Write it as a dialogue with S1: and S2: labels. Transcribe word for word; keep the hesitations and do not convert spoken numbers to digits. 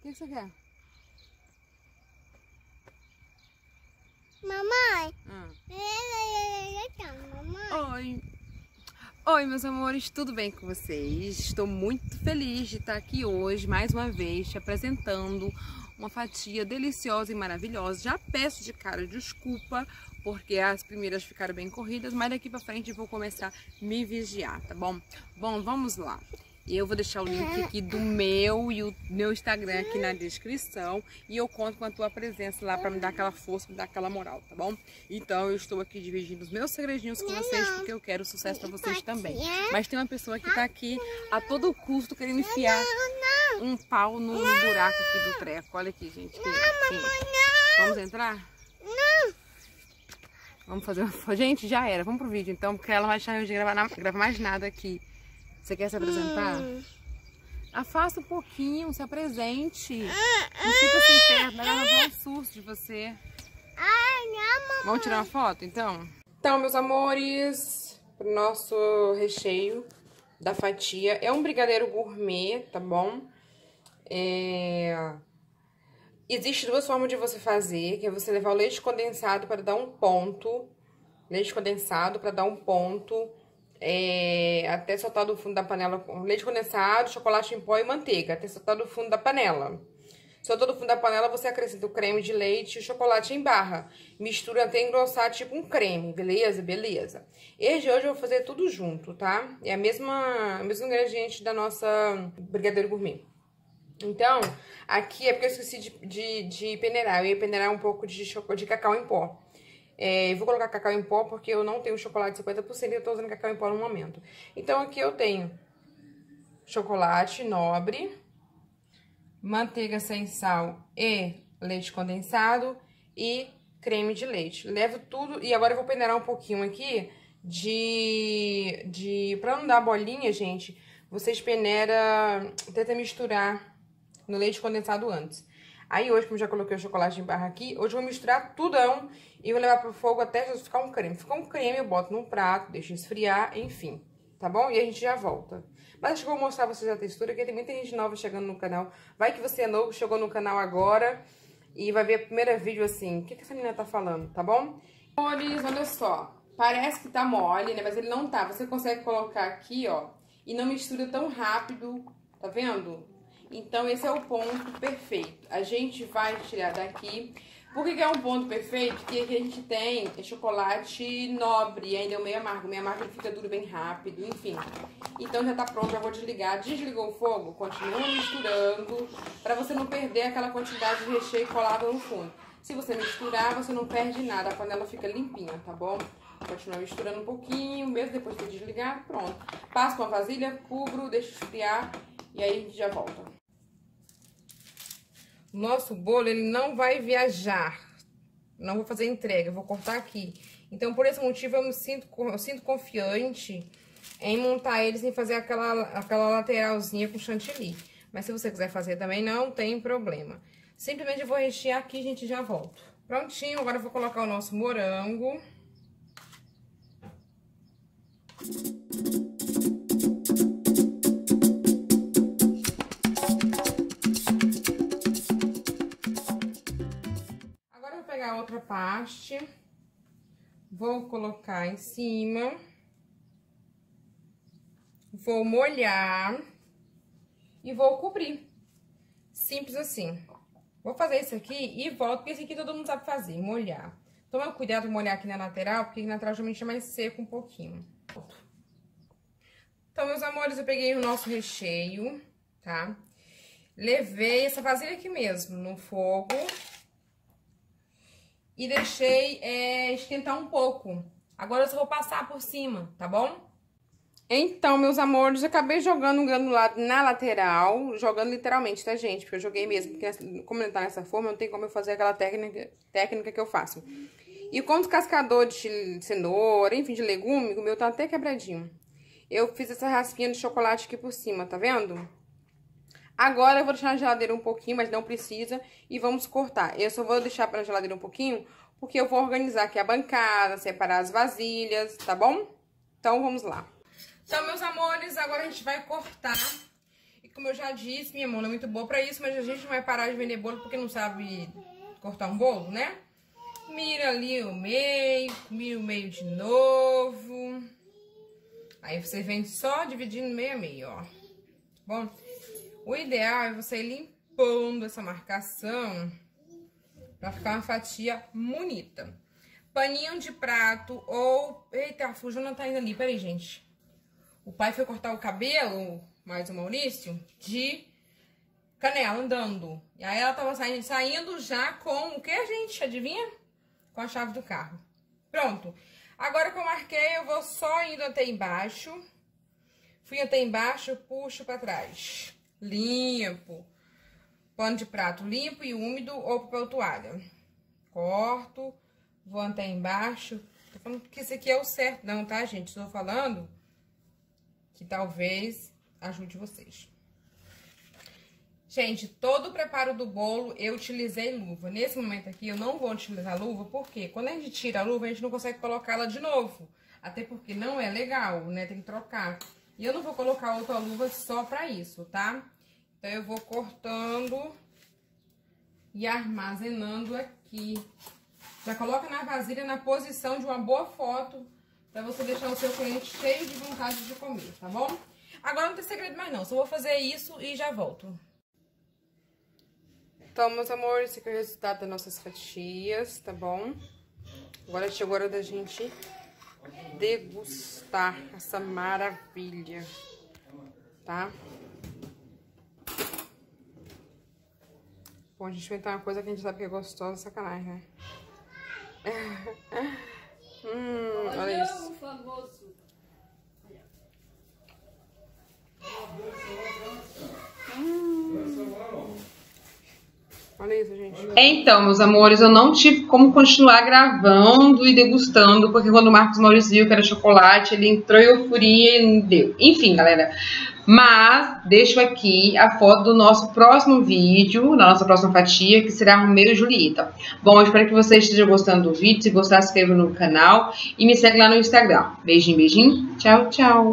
S1: que você quer?
S2: Mamãe.
S1: Ah.
S2: Mamãe.
S1: Oi. Oi, meus amores, tudo bem com vocês? Estou muito feliz de estar aqui hoje, mais uma vez, te apresentando uma fatia deliciosa e maravilhosa. Já peço de cara desculpa, porque as primeiras ficaram bem corridas, mas daqui pra frente eu vou começar a me vigiar, tá bom? Bom, vamos lá. Eu vou deixar o link aqui do meu e o meu Instagram aqui na descrição. E eu conto com a tua presença lá pra me dar aquela força, me dar aquela moral, tá bom? Então eu estou aqui dividindo os meus segredinhos com vocês, porque eu quero sucesso pra vocês também. Mas tem uma pessoa que tá aqui a todo custo querendo enfiar um pau no buraco aqui do treco. Olha aqui, gente. Que, que... Vamos entrar?
S2: Não.
S1: Vamos fazer uma... Gente, já era. Vamos pro vídeo então, porque ela não vai deixar eu de gravar, na... gravar mais nada aqui. Você quer se apresentar? Hum. Afasta um pouquinho, se apresente. Não fica assim perto, ela vai dar um susto de você.
S2: Ai, não,
S1: vamos tirar uma foto, então? Então, meus amores, pro nosso recheio da fatia. É um brigadeiro gourmet, tá bom? É... Existe duas formas de você fazer, que é você levar o leite condensado para dar um ponto. Leite condensado para dar um ponto. É, até soltar do fundo da panela com leite condensado, chocolate em pó e manteiga, até soltar do fundo da panela. Soltou do fundo da panela, você acrescenta o creme de leite e o chocolate em barra. Mistura até engrossar tipo um creme, beleza? Beleza. Esse de hoje eu vou fazer tudo junto, tá? É a mesma, o mesmo ingrediente da nossa brigadeiro gourmet. Então, aqui é porque eu esqueci de, de, de peneirar. Eu ia peneirar um pouco de, de cacau em pó. É, eu vou colocar cacau em pó porque eu não tenho chocolate cinquenta por cento e eu tô usando cacau em pó no momento. Então aqui eu tenho chocolate nobre, manteiga sem sal e leite condensado e creme de leite. Levo tudo e agora eu vou peneirar um pouquinho aqui de... de pra não dar bolinha, gente, vocês peneira, tenta misturar no leite condensado antes. Aí hoje, como já coloquei o chocolate em barra aqui, hoje eu vou misturar tudão e vou levar pro fogo até ficar um creme. Ficar um creme, eu boto num prato, deixo esfriar, enfim, tá bom? E a gente já volta. Mas acho que eu vou mostrar pra vocês a textura, porque tem muita gente nova chegando no canal. Vai que você é novo, chegou no canal agora e vai ver o primeiro vídeo assim. O que, que essa menina tá falando, tá bom? Amores, olha só. Parece que tá mole, né? Mas ele não tá. Você consegue colocar aqui, ó, e não mistura tão rápido, tá vendo? Então, esse é o ponto perfeito. A gente vai tirar daqui. Por que que é um ponto perfeito? Porque aqui a gente tem chocolate nobre e ainda é o meio amargo. O meio amargo ele fica duro bem rápido, enfim. Então, já tá pronto, já vou desligar. Desligou o fogo, continua misturando, pra você não perder aquela quantidade de recheio colado no fundo. Se você misturar, você não perde nada. A panela fica limpinha, tá bom? Continua misturando um pouquinho, mesmo depois de desligar, pronto. Passo com a vasilha, cubro, deixo esfriar e aí a gente já volta. Nosso bolo, ele não vai viajar. Não vou fazer entrega, vou cortar aqui. Então, por esse motivo, eu me sinto, eu sinto confiante em montar ele sem fazer aquela, aquela lateralzinha com chantilly. Mas se você quiser fazer também, não tem problema. Simplesmente eu vou rechear aqui e a gente já volta. Prontinho, agora eu vou colocar o nosso morango. Pegar outra parte, vou colocar em cima, vou molhar e vou cobrir. Simples assim. Vou fazer isso aqui e volto, porque esse aqui todo mundo sabe fazer, molhar. Toma cuidado de molhar aqui na lateral, porque na lateral geralmente é mais seco um pouquinho. Então, meus amores, eu peguei o nosso recheio, tá? Levei essa vasilha aqui mesmo no fogo. E deixei é, esquentar um pouco. Agora eu só vou passar por cima, tá bom? Então, meus amores, eu acabei jogando um granulado na lateral. Jogando literalmente, tá, gente? Porque eu joguei mesmo. Porque como ele tá nessa forma, não tem como eu fazer aquela técnica, técnica que eu faço. E com o descascador de cenoura, enfim, de legume, o meu tá até quebradinho. Eu fiz essa raspinha de chocolate aqui por cima, tá vendo? Agora eu vou deixar na geladeira um pouquinho, mas não precisa, e vamos cortar. Eu só vou deixar para a geladeira um pouquinho, porque eu vou organizar aqui a bancada, separar as vasilhas, tá bom? Então, vamos lá. Então, meus amores, agora a gente vai cortar. E Como eu já disse, minha mão não é muito boa pra isso, mas a gente não vai parar de vender bolo porque não sabe cortar um bolo, né? Mira ali o meio, mira o meio de novo. Aí você vem só dividindo meio a meio, ó. Bom, o ideal é você ir limpando essa marcação pra ficar uma fatia bonita. Paninho de prato ou... Eita, a Fujona tá indo ali, peraí, gente. O pai foi cortar o cabelo, mais o Maurício, de canela, andando. E aí ela tava saindo, saindo já com o que, gente? Adivinha? Com a chave do carro. Pronto. Agora que eu marquei, eu vou só indo até embaixo. Fui até embaixo, puxo pra trás. Limpo. Pano de prato limpo e úmido ou papel toalha. Corto. Vou até embaixo. Tô falando que esse aqui é o certo, não, tá, gente? Estou falando que talvez ajude vocês. Gente, todo o preparo do bolo eu utilizei luva. Nesse momento aqui eu não vou utilizar luva, porque quando a gente tira a luva, a gente não consegue colocá-la de novo. Até porque não é legal, né? Tem que trocar. E eu não vou colocar outra luva só pra isso, tá? Então eu vou cortando e armazenando aqui. Já coloca na vasilha na posição de uma boa foto, pra você deixar o seu cliente cheio de vontade de comer, tá bom? Agora não tem segredo mais não, só vou fazer isso e já volto. Então, meus amores, esse aqui é o resultado das nossas fatias, tá bom? Agora chegou a hora da gente degustar essa maravilha, tá? Bom, a gente vai inventar uma coisa que a gente sabe que é gostosa, sacanagem, né? hum, olha isso. Hum. Olha isso, gente. Então, meus amores, eu não tive como continuar gravando e degustando, porque quando o Marcos Maurício viu que era chocolate, ele entrou em euforia e não deu. Enfim, galera. Mas deixo aqui a foto do nosso próximo vídeo, da nossa próxima fatia, que será Romeu e Julieta. Bom, eu espero que vocês estejam gostando do vídeo. Se gostar, se inscreva no canal e me segue lá no Instagram. Beijinho, beijinho. Tchau, tchau.